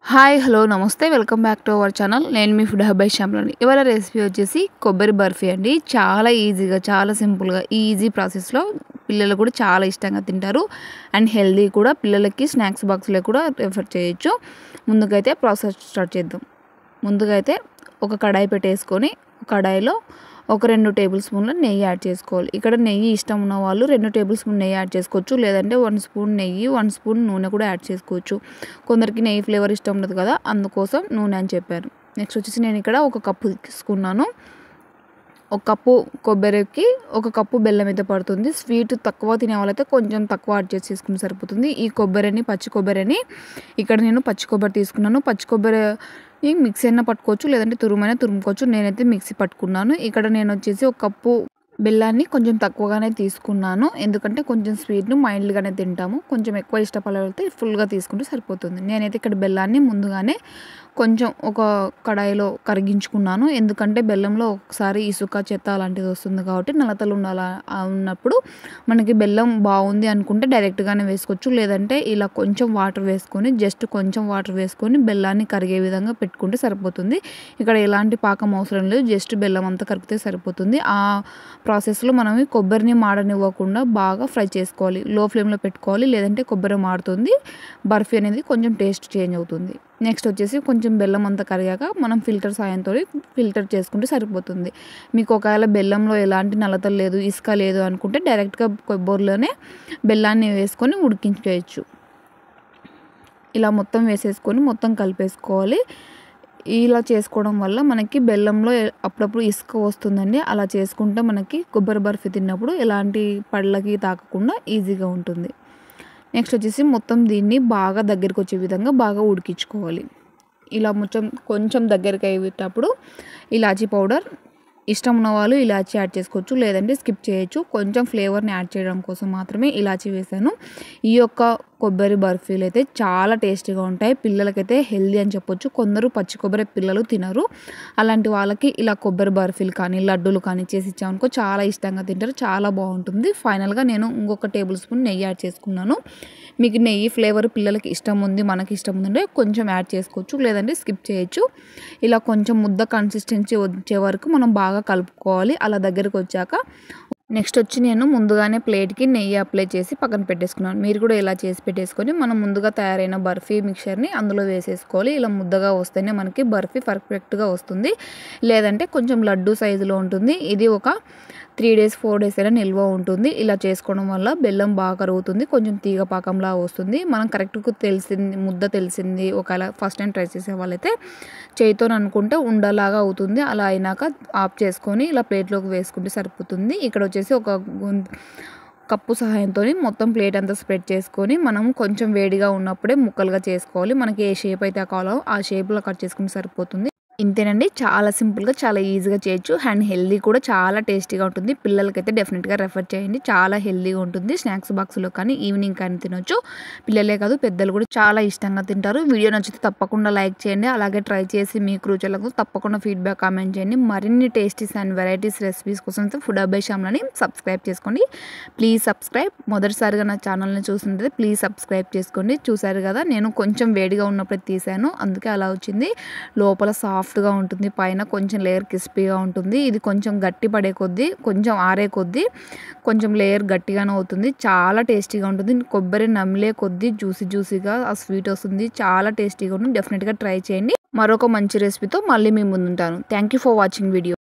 Hi hello నమస్తే welcome back to our channel. నేను మీ ఫుడ్ హబ్ బై శ్యామ్లని. ఇవాళ రెసిపీ వచ్చేసి కొబ్బరి బర్ఫీ అండి. చాలా ఈజీగా, చాలా సింపుల్గా, ఈజీ ప్రాసెస్లో పిల్లలు కూడా చాలా ఇష్టంగా తింటారు. అండ్ హెల్దీ కూడా. పిల్లలకి స్నాక్స్ బాక్స్లో కూడా రెఫర్ చేయొచ్చు. ముందుకైతే ప్రాసెస్ స్టార్ట్ చేద్దాం. ముందుగా అయితే ఒక కడాయి పెట్టేసుకొని కడాయిలో ఒక 2 టేబుల్ స్పూన్ల నెయ్యి యాడ్ చేసుకోవాలి. ఇక్కడ నెయ్యి ఇష్టం ఉన్న వాళ్ళు 2 టేబుల్ స్పూన్ నెయ్యి యాడ్ చేసుకోవచ్చు. లేదంటే 1 స్పూన్ నెయ్యి 1 స్పూన్ నూనె కూడా యాడ్ చేసుకోవచ్చు. కొందరికి నెయ్యి ఫ్లేవర్ ఇష్టం ఉండదు కదా, అందుకోసం నూనె అని చెప్పాను. నెక్స్ట్ వచ్చేసి నేను ఇక్కడ ఒక కప్పు తీసుకున్నాను. ఒక కప్పు కొబ్బరికి ఒక కప్పు బెల్లం అయితే పడుతుంది. స్వీట్ తక్కువ తినే వాళ్ళైతే కొంచెం తక్కువ యాడ్ చేసి తీసుకుంటే సరిపోతుంది. ఈ కొబ్బరిని పచ్చి కొబ్బరిని ఇక్కడ నేను పచ్చి కొబ్బరి తీసుకున్నాను. పచ్చి కొబ్బరి మిక్సీ అయినా పట్టుకోవచ్చు, లేదంటే తురుమైనా తురుముకోవచ్చు. నేనైతే మిక్సీ పట్టుకున్నాను. ఇక్కడ నేను వచ్చేసి ఒక కప్పు బెల్లాన్ని కొంచెం తక్కువగానే తీసుకున్నాను. ఎందుకంటే కొంచెం స్వీట్ను మైల్డ్గానే తింటాము. కొంచెం ఎక్కువ ఇష్టపడితే ఫుల్గా తీసుకుంటే సరిపోతుంది. నేనైతే ఇక్కడ బెల్లాన్ని ముందుగానే కొంచెం ఒక కడాయిలో కరిగించుకున్నాను. ఎందుకంటే బెల్లంలో ఒకసారి ఇసుక, చెత్త అలాంటిది వస్తుంది కాబట్టి నలతలు ఉన్నప్పుడు మనకి బెల్లం బాగుంది అనుకుంటే డైరెక్ట్గానే వేసుకోవచ్చు. లేదంటే ఇలా కొంచెం వాటర్ వేసుకొని, జస్ట్ కొంచెం వాటర్ వేసుకొని బెల్లాన్ని కరిగే విధంగా పెట్టుకుంటే సరిపోతుంది. ఇక్కడ ఎలాంటి పాకం అవసరం లేదు, జస్ట్ బెల్లం అంతా కరిగితే సరిపోతుంది. ఆ ప్రాసెస్లో మనం కొబ్బరిని మాడనివ్వకుండా బాగా ఫ్రై చేసుకోవాలి. లో ఫ్లేమ్లో పెట్టుకోవాలి, లేదంటే కొబ్బరి మాడుతుంది. బర్ఫీ అనేది కొంచెం టేస్ట్ చేంజ్ అవుతుంది. నెక్స్ట్ వచ్చేసి కొంచెం బెల్లం అంతా కరిగాక మనం ఫిల్టర్ సాయంతో ఫిల్టర్ చేసుకుంటే సరిపోతుంది. మీకు ఒకవేళ బెల్లంలో ఎలాంటి నలతలు లేదు, ఇసుక లేదు అనుకుంటే డైరెక్ట్గా కొబ్బరిలోనే బెల్లాన్ని వేసుకొని ఉడికించేయచ్చు. ఇలా మొత్తం వేసేసుకొని మొత్తం కలిపేసుకోవాలి. ఇలా చేసుకోవడం వల్ల మనకి బెల్లంలో అప్పుడప్పుడు ఇసుక వస్తుందండి. అలా చేసుకుంటే మనకి కొబ్బరి బర్ఫీ తిన్నప్పుడు ఎలాంటి పళ్ళకి తాకకుండా ఈజీగా ఉంటుంది. నెక్స్ట్ వచ్చేసి మొత్తం దీన్ని బాగా దగ్గరికి వచ్చే విధంగా బాగా ఉడికించుకోవాలి. ఇలా కొంచెం దగ్గరికి అయ్యేటప్పుడు ఇలాచీ పౌడర్ ఇష్టం ఉన్న వాళ్ళు ఇలాచీ యాడ్ చేసుకోవచ్చు, లేదంటే స్కిప్ చేయొచ్చు. కొంచెం ఫ్లేవర్ని యాడ్ చేయడం కోసం మాత్రమే ఇలాచీ వేసాను. ఈ యొక్క కొబ్బరి బర్ఫీలు అయితే చాలా టేస్టీగా ఉంటాయి. పిల్లలకైతే హెల్దీ అని చెప్పొచ్చు. కొందరు పచ్చి కొబ్బరి పిల్లలు తినరు. అలాంటి వాళ్ళకి ఇలా కొబ్బరి బర్ఫీలు కానీ, లడ్డూలు కానీ చేసి ఇచ్చామనుకో చాలా ఇష్టంగా తింటారు. చాలా బాగుంటుంది. ఫైనల్గా నేను ఇంకొక టేబుల్ స్పూన్ నెయ్యి యాడ్ చేసుకున్నాను. మీకు నెయ్యి ఫ్లేవర్ పిల్లలకి ఇష్టం ఉంది, మనకి ఇష్టం ఉందంటే కొంచెం యాడ్ చేసుకోవచ్చు, లేదంటే స్కిప్ చేయొచ్చు. ఇలా కొంచెం ముద్ద కన్సిస్టెన్సీ వచ్చే వరకు మనం బాగా కలుపుకోవాలి. అలా దగ్గరికి వచ్చాక నెక్స్ట్ వచ్చి నేను ముందుగానే ప్లేట్కి నెయ్యి అప్లై చేసి పక్కన పెట్టేసుకున్నాను. మీరు కూడా ఇలా చేసి పెట్టేసుకొని మనం ముందుగా తయారైన బర్ఫీ మిక్చర్ని అందులో వేసేసుకోవాలి. ఇలా ముద్దగా వస్తేనే మనకి బర్ఫీ పర్ఫెక్ట్గా వస్తుంది. లేదంటే కొంచెం లడ్డు సైజులో ఉంటుంది. ఇది ఒక 3 days 4 days అయినా నిల్వ ఉంటుంది. ఇలా చేసుకోవడం వల్ల బెల్లం బాగా కరుగుతుంది. కొంచెం తీగ పాకంలా వస్తుంది. మనం కరెక్ట్గా ముద్ద తెలిసింది ఒకవేళ ఫస్ట్ టైం ట్రై చేసే వాళ్ళైతే చేయితో అనుకుంటే ఉండలాగా అవుతుంది. అలా అయినాక ఆఫ్ చేసుకొని ఇలా ప్లేట్లోకి వేసుకుంటే సరిపోతుంది. ఇక్కడ వచ్చేసి ఒక కప్పు సహాయంతో మొత్తం ప్లేట్ అంతా స్ప్రెడ్ చేసుకొని మనం కొంచెం వేడిగా ఉన్నప్పుడే ముక్కలుగా చేసుకోవాలి. మనకి ఏ షేప్ అయితే కావాలో ఆ షేప్లో కట్ చేసుకుంటే సరిపోతుంది. ఇంతేనండి. చాలా సింపుల్గా, చాలా ఈజీగా చేయొచ్చు. అండ్ హెల్దీ కూడా చాలా టేస్టీగా ఉంటుంది. పిల్లలకైతే డెఫినెట్గా రెఫర్ చేయండి. చాలా హెల్దీగా ఉంటుంది. స్నాక్స్ బాక్స్లో కానీ ఈవినింగ్ కానీ తినొచ్చు. పిల్లలే కాదు పెద్దలు కూడా చాలా ఇష్టంగా తింటారు. వీడియో నచ్చితే తప్పకుండా లైక్ చేయండి. అలాగే ట్రై చేసి మీ రుచులకు తప్పకుండా ఫీడ్బ్యాక్ కామెంట్ చేయండి. మరిన్ని టేస్టీస్ అండ్ వెరైటీస్ రెసిపీస్ కోసం ఫుడ్ హబ్ బై శ్యామ్లని సబ్స్క్రైబ్ చేసుకోండి. Please subscribe. మొదటిసారిగా నా ఛానల్ని చూస్తుంటే ప్లీజ్ సబ్స్క్రైబ్ చేసుకోండి. చూసారు కదా, నేను కొంచెం వేడిగా ఉన్నప్పుడే తీసాను, అందుకే అలా వచ్చింది. లోపల సాఫ్ట్గా ఉంటుంది, పైన కొంచెం లేయర్ క్రిస్పీగా ఉంటుంది. ఇది కొంచెం గట్టి పడే కొద్దీ, కొంచెం ఆరే కొద్దీ కొంచెం లేయర్ గట్టిగానే అవుతుంది. చాలా టేస్టీగా ఉంటుంది. కొబ్బరి నమిలే కొద్దీ జ్యూసీగా ఆ స్వీట్ వస్తుంది. చాలా టేస్టీగా ఉంటుంది. డెఫినెట్గా ట్రై చేయండి. మరొక మంచి రెసిపీతో మళ్ళీ మీ ముందుంటాను. Thank you for watching video.